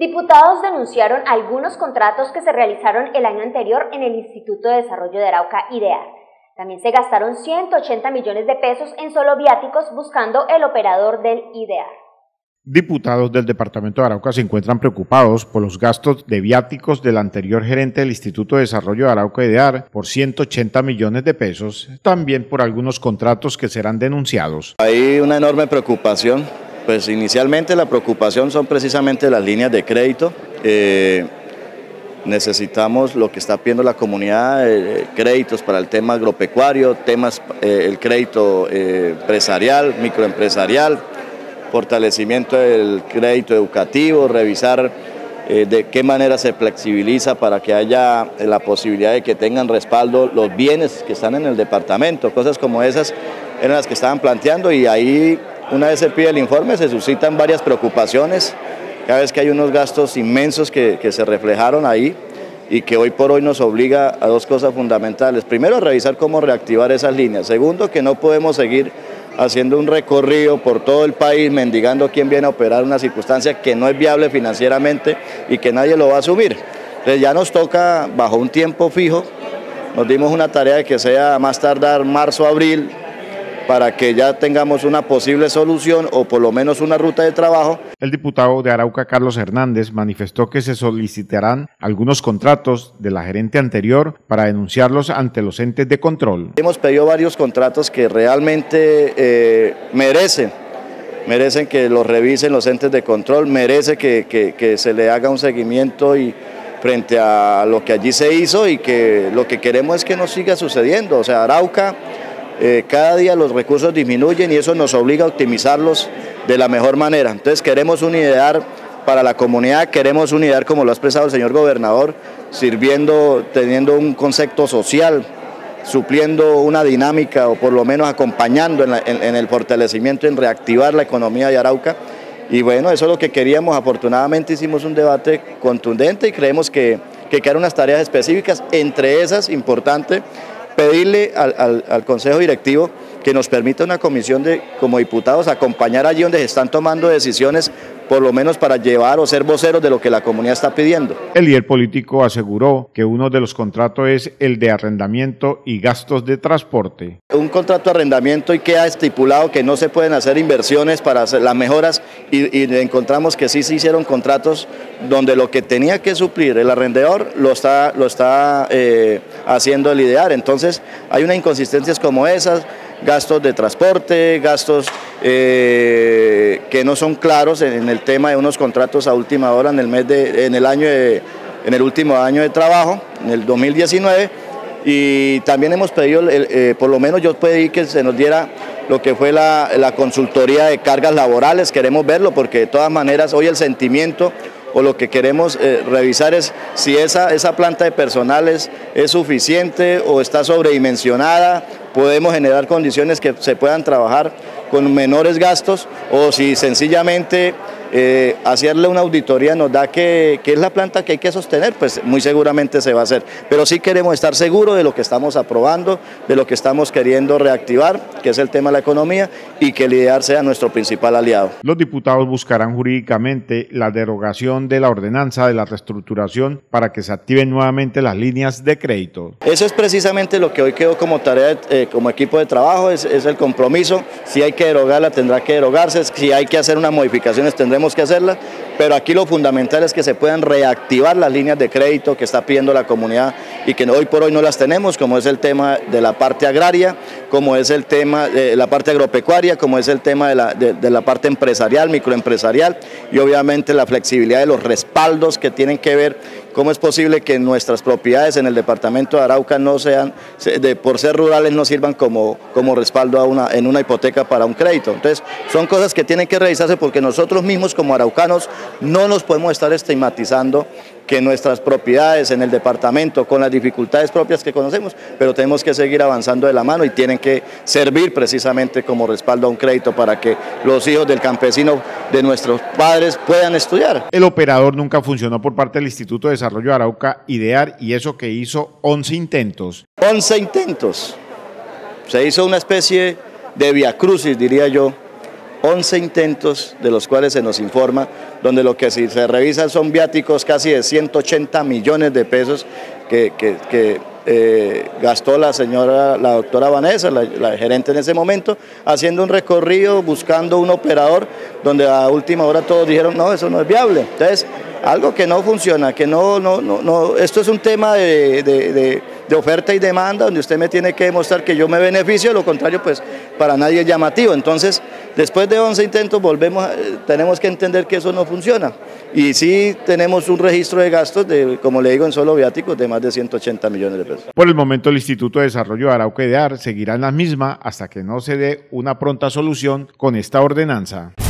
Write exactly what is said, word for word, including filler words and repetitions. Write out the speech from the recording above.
Diputados denunciaron algunos contratos que se realizaron el año anterior en el Instituto de Desarrollo de Arauca, IDEAR. También se gastaron ciento ochenta millones de pesos en solo viáticos buscando el operador del IDEAR. Diputados del departamento de Arauca se encuentran preocupados por los gastos de viáticos del anterior gerente del Instituto de Desarrollo de Arauca, IDEAR, por ciento ochenta millones de pesos, también por algunos contratos que serán denunciados. Hay una enorme preocupación. Pues inicialmente la preocupación son precisamente las líneas de crédito. Eh, necesitamos lo que está pidiendo la comunidad, eh, créditos para el tema agropecuario, temas, eh, el crédito eh, empresarial, microempresarial, fortalecimiento del crédito educativo, revisar eh, de qué manera se flexibiliza para que haya la posibilidad de que tengan respaldo los bienes que están en el departamento, cosas como esas eran las que estaban planteando y ahí una vez se pide el informe se suscitan varias preocupaciones, cada vez que hay unos gastos inmensos que, que se reflejaron ahí y que hoy por hoy nos obliga a dos cosas fundamentales. Primero, a revisar cómo reactivar esas líneas. Segundo, que no podemos seguir haciendo un recorrido por todo el país mendigando quién viene a operar una circunstancia que no es viable financieramente y que nadie lo va a asumir. Entonces ya nos toca, bajo un tiempo fijo, nos dimos una tarea de que sea más tardar marzo, abril, para que ya tengamos una posible solución o por lo menos una ruta de trabajo. El diputado de Arauca, Carlos Hernández, manifestó que se solicitarán algunos contratos de la gerente anterior para denunciarlos ante los entes de control. Hemos pedido varios contratos que realmente eh, merecen, merecen que los revisen los entes de control, merece que, que, que se le haga un seguimiento y frente a lo que allí se hizo y que lo que queremos es que no siga sucediendo. O sea, Arauca, Eh, cada día los recursos disminuyen y eso nos obliga a optimizarlos de la mejor manera. Entonces queremos un IDEAR para la comunidad, queremos un IDEAR como lo ha expresado el señor gobernador, sirviendo, teniendo un concepto social, supliendo una dinámica o por lo menos acompañando en, la, en, en el fortalecimiento, en reactivar la economía de Arauca. Y bueno, eso es lo que queríamos. Afortunadamente hicimos un debate contundente y creemos que, que quedaron unas tareas específicas, entre esas, importante, pedirle al, al, al Consejo Directivo que nos permita una comisión de, como diputados, acompañar allí donde se están tomando decisiones, por lo menos para llevar o ser voceros de lo que la comunidad está pidiendo. El líder político aseguró que uno de los contratos es el de arrendamiento y gastos de transporte. Un contrato de arrendamiento y queda estipulado que no se pueden hacer inversiones para hacer las mejoras y, y encontramos que sí se hicieron contratos donde lo que tenía que suplir el arrendador lo está, lo está eh, haciendo el IDEAR. Entonces hay unas inconsistencias como esas, gastos de transporte, gastos eh, que no son claros en el tema de unos contratos a última hora en el mes de, en el año de, en el último año de trabajo, en el dos mil diecinueve, y también hemos pedido, eh, por lo menos yo pedí que se nos diera lo que fue la, la consultoría de cargas laborales, queremos verlo porque de todas maneras hoy el sentimiento o lo que queremos eh, revisar es si esa, esa planta de personal es, es suficiente o está sobredimensionada, podemos generar condiciones que se puedan trabajar con menores gastos o si sencillamente eh, hacerle una auditoría nos da que, que es la planta que hay que sostener, pues muy seguramente se va a hacer. Pero sí queremos estar seguros de lo que estamos aprobando, de lo que estamos queriendo reactivar, que es el tema de la economía y que el IDEAR sea nuestro principal aliado. Los diputados buscarán jurídicamente la derogación de la ordenanza de la reestructuración para que se activen nuevamente las líneas de crédito. Eso es precisamente lo que hoy quedó como tarea, eh, como equipo de trabajo, es, es el compromiso. Si hay que derogarla, tendrá que derogarse, si hay que hacer unas modificaciones, tendremos que hacerlas, pero aquí lo fundamental es que se puedan reactivar las líneas de crédito que está pidiendo la comunidad y que hoy por hoy no las tenemos, como es el tema de la parte agraria, como es el tema de la parte agropecuaria, como es el tema de la, de, de la parte empresarial, microempresarial y obviamente la flexibilidad de los respaldos que tienen que ver cómo es posible que nuestras propiedades en el departamento de Arauca no sean, de, por ser rurales, no sirvan como, como respaldo a una, en una hipoteca para un crédito. Entonces, son cosas que tienen que revisarse porque nosotros mismos como araucanos no nos podemos estar estigmatizando que nuestras propiedades en el departamento, con las dificultades propias que conocemos, pero tenemos que seguir avanzando de la mano y tienen que servir precisamente como respaldo a un crédito para que los hijos del campesino de nuestros padres puedan estudiar. El operador nunca funcionó por parte del Instituto de Desarrollo de Arauca, IDEAR, y eso que hizo once intentos. once intentos. Se hizo una especie de viacrucis, diría yo, once intentos de los cuales se nos informa, donde lo que si se revisa son viáticos casi de ciento ochenta millones de pesos que, que, que eh, gastó la señora, la doctora Vanessa, la, la gerente en ese momento, haciendo un recorrido, buscando un operador, donde a última hora todos dijeron, no, eso no es viable. Entonces, algo que no funciona, que no, no, no, no, esto es un tema de, de, de, de oferta y demanda, donde usted me tiene que demostrar que yo me beneficio, lo contrario, pues para nadie es llamativo. Entonces, después de once intentos, volvemos, tenemos que entender que eso no funciona. Y sí tenemos un registro de gastos, de, como le digo, en solo viáticos, de más de ciento ochenta millones de pesos. Por el momento, el Instituto de Desarrollo de Arauca y EDEAR seguirá en la misma hasta que no se dé una pronta solución con esta ordenanza.